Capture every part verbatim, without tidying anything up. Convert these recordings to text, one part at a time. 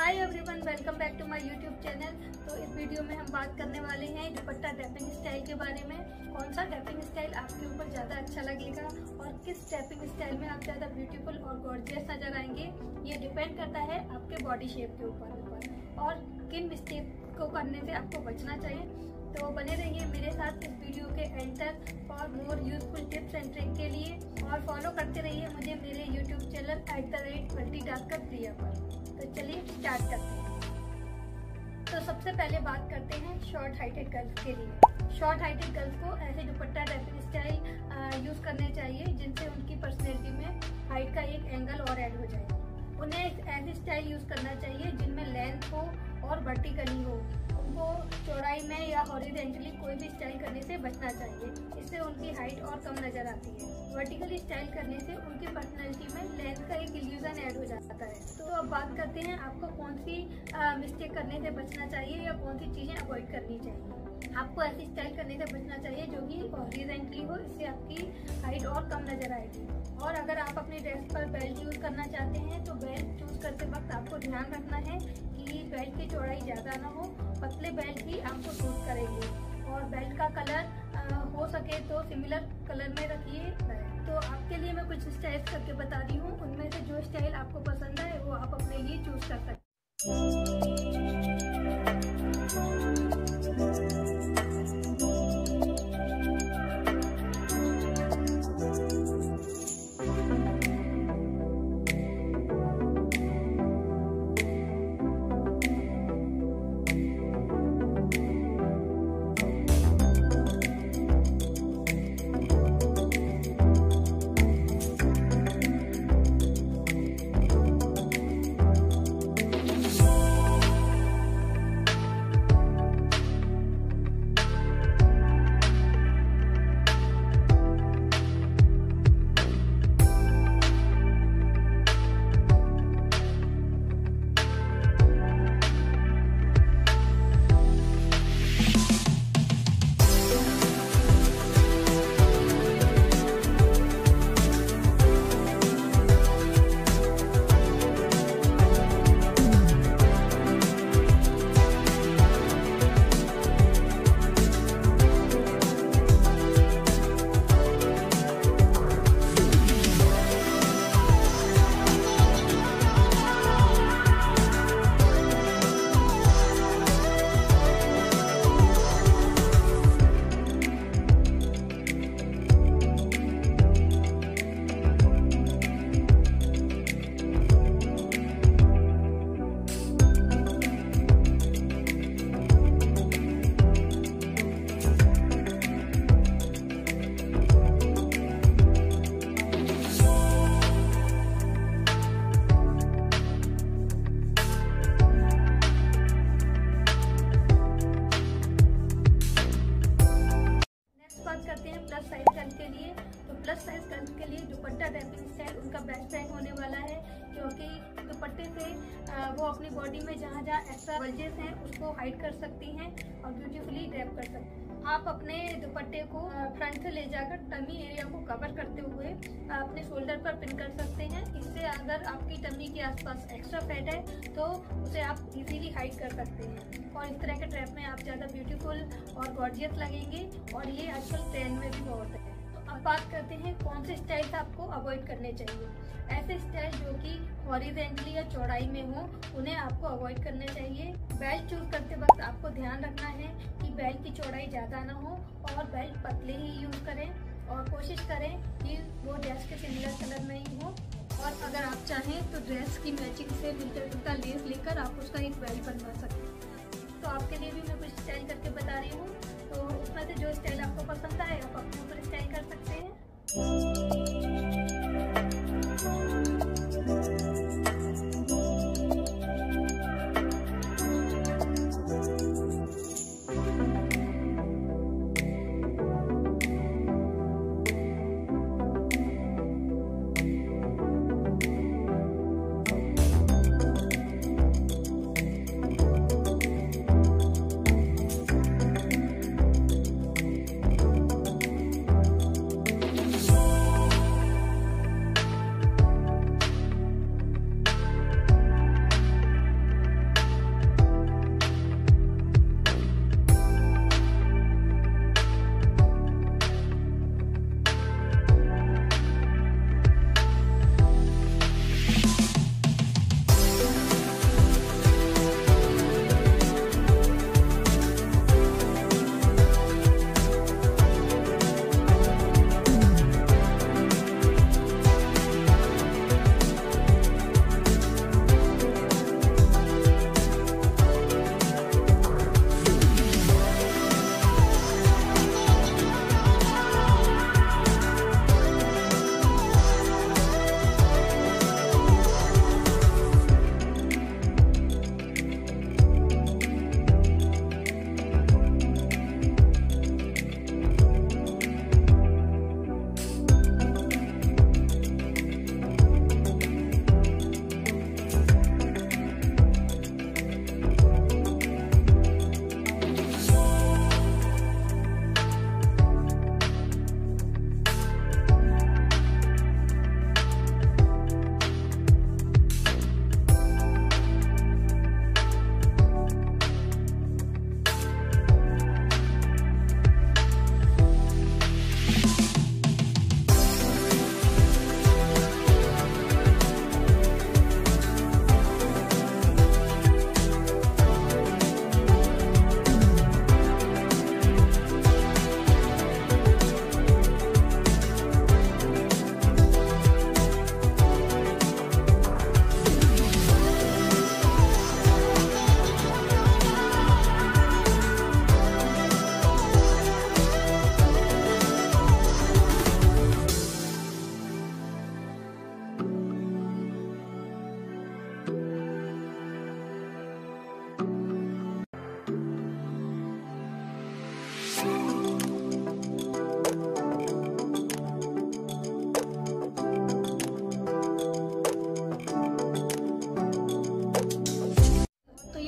Hi everyone, welcome back to my YouTube channel. तो इस video में हम बात करने वाले हैं दुपट्टा ड्रेपिंग स्टाइल के बारे में। कौन सा ड्रेपिंग स्टाइल आपके ऊपर ज़्यादा अच्छा लगेगा और किस ड्रेपिंग स्टाइल में आप ज़्यादा ब्यूटीफुल और गॉर्जियस नजर आएंगे, ये डिपेंड करता है आपके बॉडी शेप के ऊपर और किन मिस्टेक को करने से आपको बचना चाहिए। तो बने रहिए मेरे साथ इस वीडियो के एंड तक और more useful tips and trick के लिए, और फॉलो करते रहिए मुझे मेरे YouTube channel at the rate Multitasker Priya पर। तो चलिए स्टार्ट करते हैं। तो सबसे पहले बात करते हैं शॉर्ट हाइटेड गर्ल्स के लिए। शॉर्ट हाइटेड गर्ल्स को ऐसे दुपट्टा ड्रेपिंग स्टाइल यूज करने चाहिए जिनसे उनकी पर्सनैलिटी में हाइट का एक एंगल और ऐड हो जाए। उन्हें ऐसी स्टाइल यूज करना चाहिए जिनमें लेंथ हो और वर्टिकली हो। उनको चौड़ाई में या हॉरिजॉन्टली कोई भी स्टाइल करने से बचना चाहिए, इससे उनकी हाइट और कम नजर आती है। वर्टिकली स्टाइल करने से उनकी पर्सनैलिटी में लेंथ का एक इल्यूजन ऐड हो जाता है। तो अब बात करते हैं आपको कौन सी मिस्टेक करने से बचना चाहिए या कौन सी चीज़ें अवॉइड करनी चाहिए। आपको ऐसी स्टाइल करने से बचना चाहिए जो कि हॉरिजॉन्टली हो, इससे आपकी हाइट और कम नजर आएगी। और अगर आप अपनी ड्रेस पर बेल्ट यूज करना चाहते हैं तो बेल्ट चूज करते वक्त आपको ध्यान रखना है कि बेल्ट की चौड़ाई ज़्यादा ना हो, पतले बेल्ट ही आपको सूट करेंगे। और बेल्ट का कलर आ, हो सके तो सिमिलर कलर में रखिए। तो आपके लिए मैं कुछ स्टाइल करके बता रही हूँ, उनमें से जो स्टाइल आपको पसंद है वो आप अपने लिए चूज कर सकते हैं। प्लस साइज गर्ल के लिए तो प्लस साइज गर्ल के लिए दुपट्टा ड्रेपिंग स्टाइल उनका बेस्ट फ्रेंड होने वाला है, क्योंकि दुपट्टे से वो अपनी बॉडी में जहाँ जहाँ एक्स्ट्रा बल्जेस हैं उसको हाइड कर सकती हैं और ब्यूटीफुली ड्रैप कर सकती हैं। आप अपने दुपट्टे को फ्रंट से ले जाकर टमी एरिया को कवर करते हुए अपने शोल्डर पर पिन कर सकते हैं। इससे अगर आपकी टमी के आसपास एक्स्ट्रा फैट है तो उसे आप इजीली हाइड कर सकते हैं और इस तरह के ड्रेप में आप ज़्यादा ब्यूटीफुल और गॉर्जियस लगेंगे और ये आजकल ट्रेंड में भी बहुत है। तो अब बात करते हैं कौन से स्टाइल्स आपको अवॉइड करने चाहिए। ऐसे स्टाइल जो कि हॉरिजॉन्टली या चौड़ाई में हो उन्हें आपको अवॉइड करने चाहिए। बेल्ट चूज करते वक्त आपको ध्यान रखना है कि बेल्ट की चौड़ाई ज़्यादा ना हो और बेल्ट पतले ही यूज़ करें और कोशिश करें कि वो ड्रेस के सिमिलर कलर में ही हो। और अगर आप चाहें तो ड्रेस की मैचिंग से मिलता जुलता लेस लेकर आप उसका एक बेल्ट बनवा सकते हैं। तो आपके लिए भी मैं कुछ स्टाइल करके बता रही हूँ, तो उसमें से जो स्टाइल आपको पसंद आए आप अपने ऊपर स्टाइल कर सकते हैं।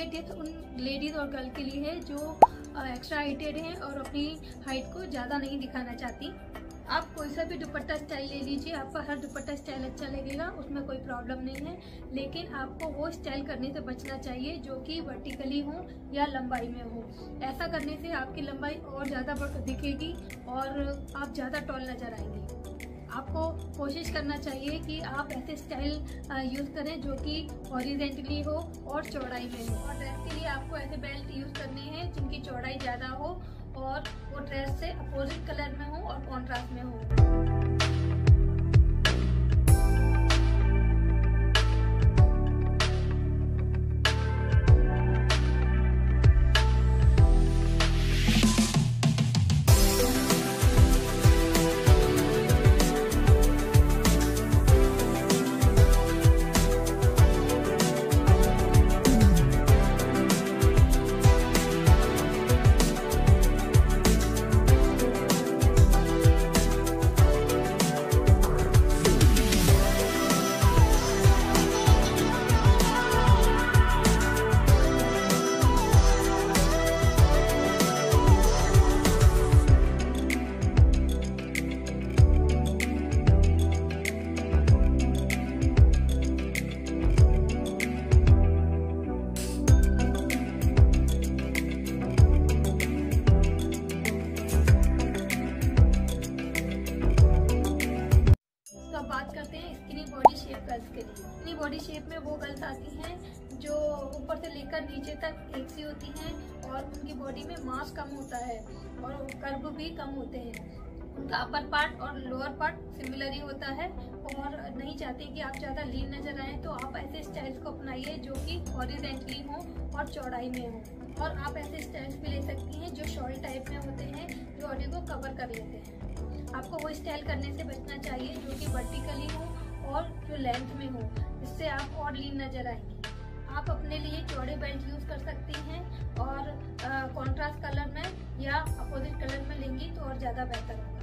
टिप्स उन लेडीज और गर्ल के लिए है जो एक्स्ट्रा हाइटेड हैं और अपनी हाइट को ज़्यादा नहीं दिखाना चाहती। आप कोई सा भी दुपट्टा स्टाइल ले लीजिए, आपका हर दुपट्टा स्टाइल अच्छा लगेगा, उसमें कोई प्रॉब्लम नहीं है। लेकिन आपको वो स्टाइल करने से बचना चाहिए जो कि वर्टिकली हो या लंबाई में हो। ऐसा करने से आपकी लंबाई और ज़्यादा दिखेगी और आप ज़्यादा टॉल नज़र आएंगे। आपको कोशिश करना चाहिए कि आप ऐसे स्टाइल यूज़ करें जो कि हॉरिजॉन्टली हो और चौड़ाई में हो। और ड्रेस के लिए आपको ऐसे बेल्ट यूज़ करने हैं जिनकी चौड़ाई ज़्यादा हो और वो ड्रेस से अपोजिट कलर में हो और कॉन्ट्रास्ट में हो। बॉडी शेप में वो गर्ल्स आती हैं जो ऊपर से लेकर नीचे तक एक सी होती हैं और उनकी बॉडी में मास कम होता है और कर्व भी कम होते हैं। उनका अपर पार्ट और लोअर पार्ट सिमिलर ही होता है और नहीं चाहते कि आप ज़्यादा लीन नजर आए, तो आप ऐसे स्टाइल्स को अपनाइए जो कि हॉरिजॉन्टली हो और चौड़ाई में हो। और आप ऐसे स्टाइल्स भी ले सकती हैं जो शॉर्ट टाइप में होते हैं, जो बॉडी को कवर कर लेते हैं। आपको वो स्टाइल करने से बचना चाहिए जो कि वर्टिकली हो और जो लेंथ में हो, इससे आप और लीन नजर आएंगी। आप अपने लिए चौड़े बेल्ट यूज कर सकती हैं और कॉन्ट्रास्ट कलर में या अपोजिट कलर में लेंगी तो और ज़्यादा बेहतर होगा।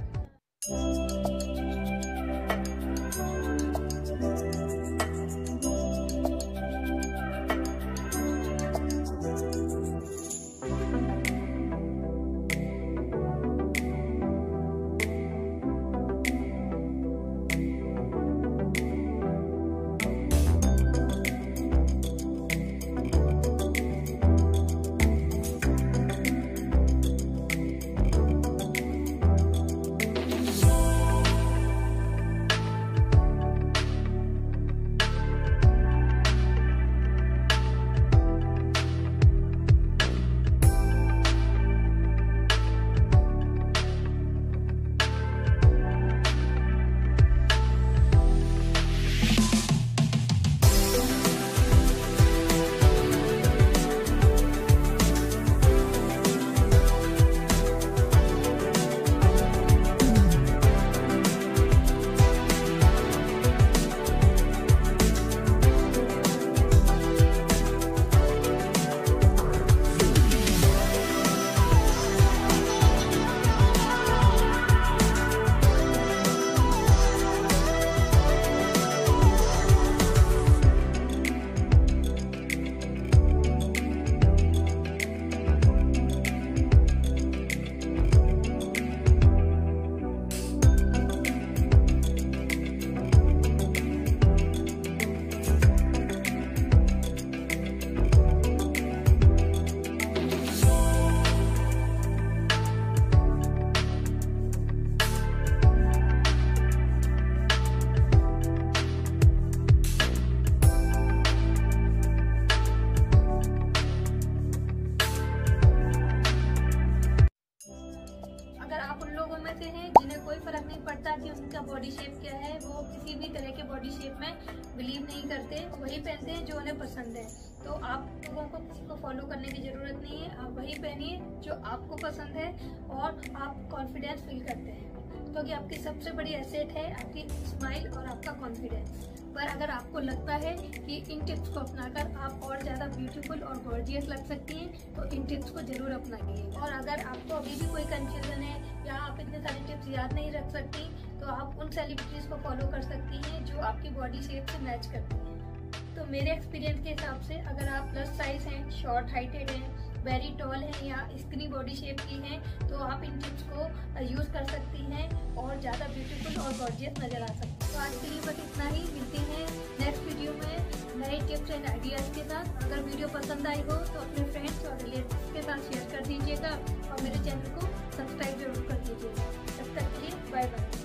कि उनका बॉडी शेप क्या है, वो किसी भी तरह के बॉडी शेप में बिलीव नहीं करते, वही पहनते हैं जो उन्हें पसंद है। तो आप लोगों को किसी को फॉलो करने की ज़रूरत नहीं है, आप वही पहनिए जो आपको पसंद है और आप कॉन्फिडेंस फील करते हैं, क्योंकि तो आपकी सबसे बड़ी एसेट है आपकी स्माइल और आपका कॉन्फिडेंस। पर अगर आपको लगता है कि इन टिप्स को अपनाकर आप और ज़्यादा ब्यूटीफुल और गॉर्जियस लग सकती हैं, तो इन टिप्स को ज़रूर अपनाइए। और अगर आपको अभी भी कोई कंफ्यूजन है या आप इतने सारे टिप्स याद नहीं रख सकती, तो आप उन सेलिब्रिटीज़ को फॉलो कर सकती हैं जो आपकी बॉडी शेप से मैच करती हैं। तो मेरे एक्सपीरियंस के हिसाब से अगर आप प्लस साइज हैं, शॉर्ट हाइटेड हैं, वेरी टॉल हैं या स्किनी बॉडी शेप की हैं, तो आप इन टिप्स को यूज़ कर सकती हैं और ज़्यादा ब्यूटीफुल और गॉर्जियस नज़र आ सकती है। तो आज के लिए बस इतना ही, मिलते हैं नेक्स्ट वीडियो में नए टिप्स एंड आइडियाज़ के साथ। अगर वीडियो पसंद आई हो तो अपने फ्रेंड्स और रिलेटिव्स के साथ शेयर कर दीजिएगा और मेरे चैनल को सब्सक्राइब जरूर कर दीजिएगा। तब तक के लिए बाय बाय।